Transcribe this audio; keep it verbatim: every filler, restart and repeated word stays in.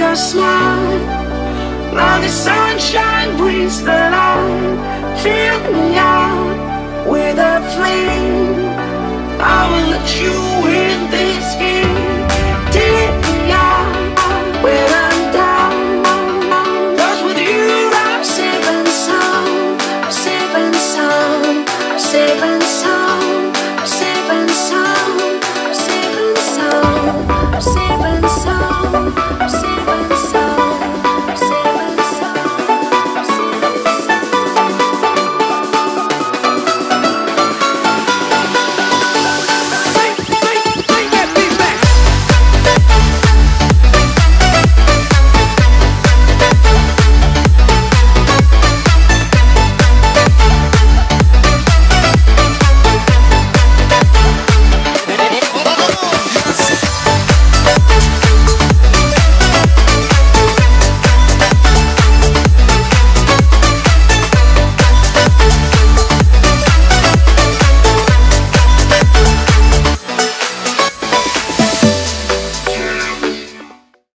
your smile. Now the sunshine brings the light. Fill me out with a flame.